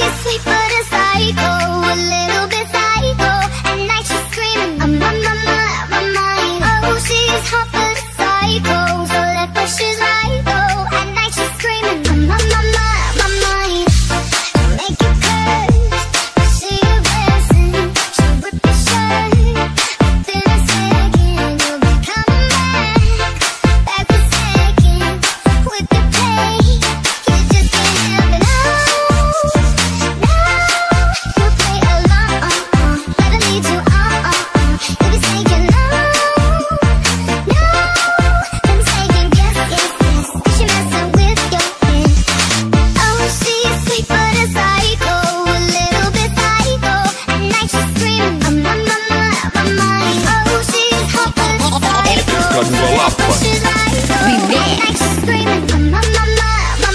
she's sweet but a psycho, a little bit psycho. At night she's screaming, I'm on my mind. Oh, she's hot but a psycho, so left but she's right though. At night she's screaming, I'm on my mind. Make you curse, but she a blessing. She'll rip your shirt within a second. You'll be coming back for seconds with the play. You just can't help it. No, you play along, let her lead you on. If you say you no, then saying yes, she messing with your head. Oh, she's sweet but a psycho, a little bit psycho. At night she's screaming, I'm on my mind. Oh, she's hot but a psycho, she's right though. At night she's screaming, I'm on my mind.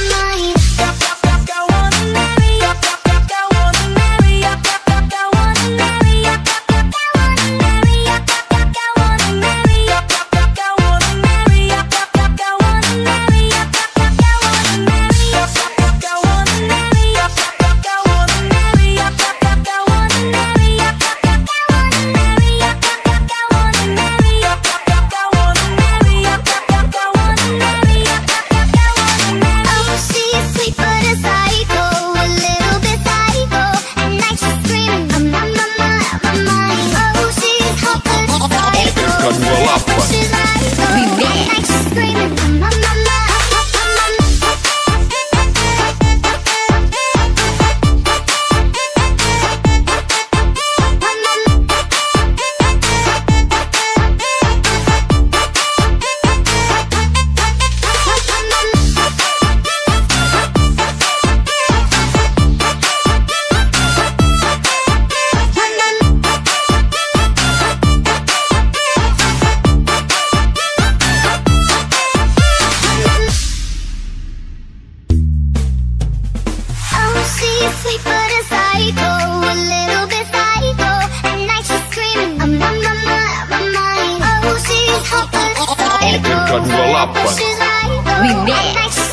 She's sweet but a psycho, a little bit psycho. At night she's screaming, I'm on my mind. Oh, she's hot but a psycho, she's right though. At night she's